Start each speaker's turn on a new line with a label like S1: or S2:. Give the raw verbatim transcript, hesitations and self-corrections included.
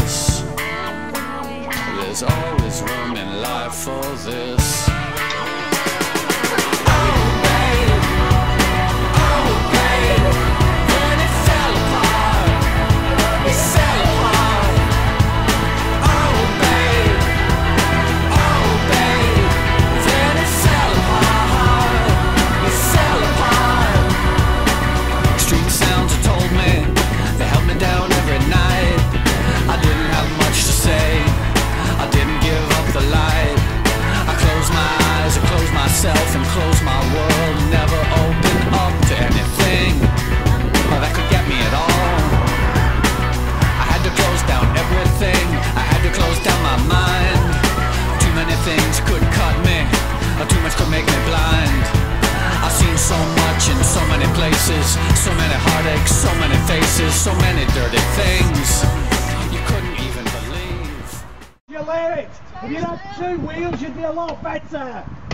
S1: this. There's always room in life for this. And close my world, never open up to anything that could get me at all. I had to close down everything, I had to close down my mind. Too many things could cut me, too much could make me blind. I've seen so much in so many places, so many heartaches, so many faces, so many dirty things you couldn't even believe.
S2: You let it! If you had two wheels, you'd be a lot better.